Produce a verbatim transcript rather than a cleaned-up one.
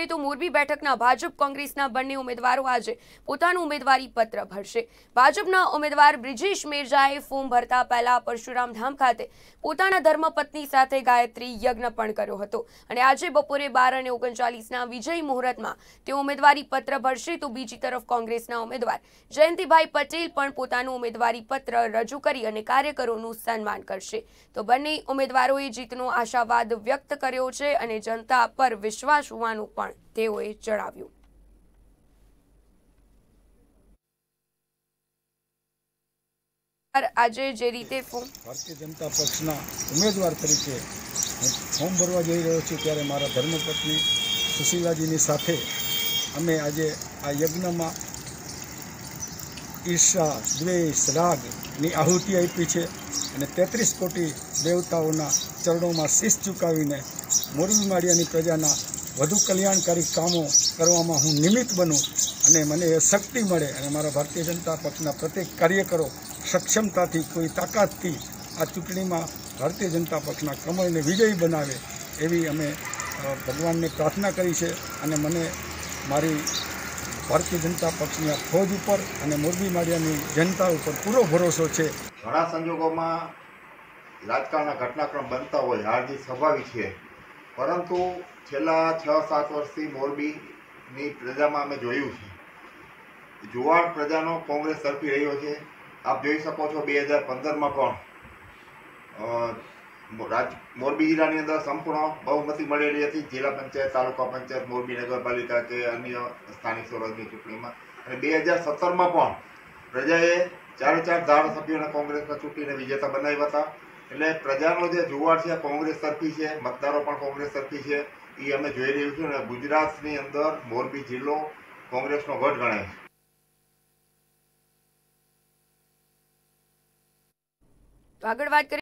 તો મોરબી બેઠકના ભાજપ કોંગ્રેસના બંને ઉમેદવારો આજે પોતાનું ઉમેદવારી પત્ર ભરશે। ભાજપના ઉમેદવાર બ્રિજેશ મેરજાએ ફોર્મ ભરતા પહેલા પરશુરામ ધામ ખાતે પોતાના ધર્મપત્ની સાથે ગાયત્રી યજ્ઞ પણ કર્યો હતો અને આજે બપોરે બાર અને ઓગણચાલીસના વિજય મુહૂર્તમાં તેઓ ઉમેદવારી પત્ર ભરશે। તો બીજી તરફ કોંગ્રેસના ઉમેદવાર જયંતિભાઈ પટેલ પણ પોતાનું ઉમેદવારી પત્ર રજૂ કરી અને કાર્યકરોનું સન્માન કરશે। તો બંને ઉમેદવારોએ જીતનો આશાવાદ વ્યક્ત કર્યો છે અને જનતા પર વિશ્વાસ હોવાનું પણ તેઓએ જણાવ્યું। આજે જે રીતે ભારતીય જનતા પક્ષના ઉમેદવાર તરીકે ફોર્મ ભરવા જઈ રહ્યો છું ત્યારે મારા ધર્મપત્ની સુશીલાજીની સાથે અમે આજે આ યજ્ઞમાં ઈર્ષા, દ્વેષ, રાગની આહુતિ આપી છે અને તેત્રીસ કોટી દેવતાઓના ચરણોમાં શીશ ઝુકાવીને મોરબી માળિયાની પ્રજાના વધુ કલ્યાણકારી કામો કરવામાં હું નિમિત્ત બનું અને મને એ શક્તિ મળે અને મારા ભારતીય જનતા પક્ષના પ્રત્યેક કાર્યકરો સક્ષમતાથી, કોઈ તાકાતથી આ ચૂંટણીમાં ભારતીય જનતા પક્ષના કમળને વિજયી બનાવે એવી અમે ભગવાનને પ્રાર્થના કરી છે અને મને મારી ભારતીય જનતા પક્ષની આ ફોજ ઉપર અને મોરબી માળિયાની જનતા ઉપર પૂરો ભરોસો છે। ઘણા સંજોગોમાં રાજકારણના ઘટનાક્રમ બનતા હોય, હાર જીત સ્વાભાવિક છે, પરંતુ છેલ્લા છ સાત વર્ષથી મોરબીની પ્રજામાં અમે જોયું છે જુવાળ પ્રજાનો કોંગ્રેસ તરફી રહ્યો છે। આપ જોઈ શકો છો બે હજાર પંદરમાં પણ રાજ મોરબી જિલ્લાની અંદર સંપૂર્ણ બહુમતી મળેલી હતી, જિલ્લા પંચાયત, તાલુકા પંચાયત, મોરબી નગરપાલિકા કે અન્ય સ્થાનિક સ્વરાજની ચૂંટણીમાં, અને બે હજાર સત્તરમાં પણ પ્રજાએ ચારે ચાર ધારાસભ્યોને કોંગ્રેસમાં ચૂંટીને વિજેતા બનાવ્યા હતા। એટલે પ્રજાનો જે જુવાળ છે કોંગ્રેસ તરફી છે, મતદારો પણ કોંગ્રેસ તરફી છે, એ અમે જોઈ રહ્યું છું અને ગુજરાતની અંદર મોરબી જિલ્લો કોંગ્રેસનો ગઢ ગણાય છે। આગળ વાત કરીએ